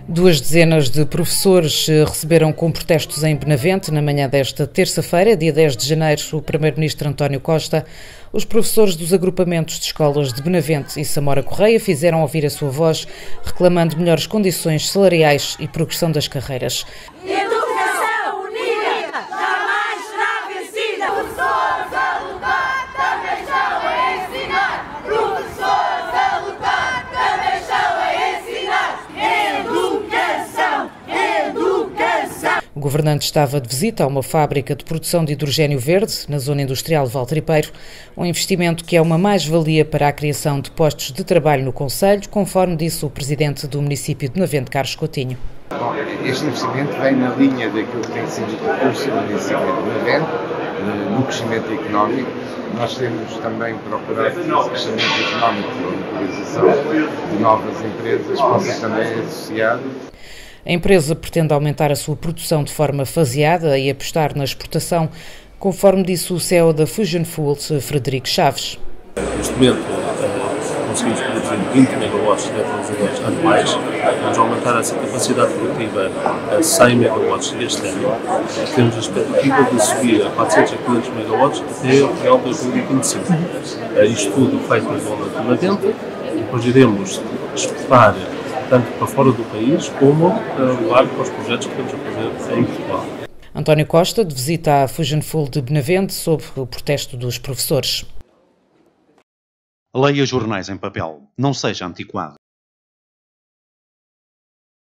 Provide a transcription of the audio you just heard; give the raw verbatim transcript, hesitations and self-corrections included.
Duas dezenas de professores receberam com protestos em Benavente na manhã desta terça-feira, dia dez de janeiro, o primeiro-ministro António Costa. Os professores dos agrupamentos de escolas de Benavente e Samora Correia fizeram ouvir a sua voz, reclamando melhores condições salariais e progressão das carreiras. Educação unida jamais será vencida. Professores a lutar também estão a ensinar. Professores a lutar também estão a ensinar. Educação, educação. O governante estava de visita a uma fábrica de produção de hidrogénio verde, na zona industrial de Valtripeiro, um investimento que é uma mais-valia para a criação de postos de trabalho no concelho, conforme disse o presidente do município de Benavente, Carlos Coutinho. Bom, este investimento vem na linha daquilo que tem sido o percurso do município de Benavente, no crescimento económico. Nós temos também procurado que esse crescimento económico e a localização de novas empresas possa também associar. A empresa pretende aumentar a sua produção de forma faseada e apostar na exportação, conforme disse o C E O da Fusion Fuel, Frederico Chaves. Neste momento, conseguimos produzir vinte megawatts de eletrogeradores anuais. Vamos aumentar essa capacidade produtiva a cem megawatts este ano. Temos a expectativa de subir a quatrocentos a quinhentos megawatts até o final de dois mil e vinte e cinco. Isto tudo feito na zona de Benavente. Depois iremos exportar tanto para fora do país como levar para os projetos que estamos a fazer em Portugal. António Costa, de visita à Fusion Fuel de Benavente, sob o protesto dos professores. Leia jornais em papel, não seja antiquado.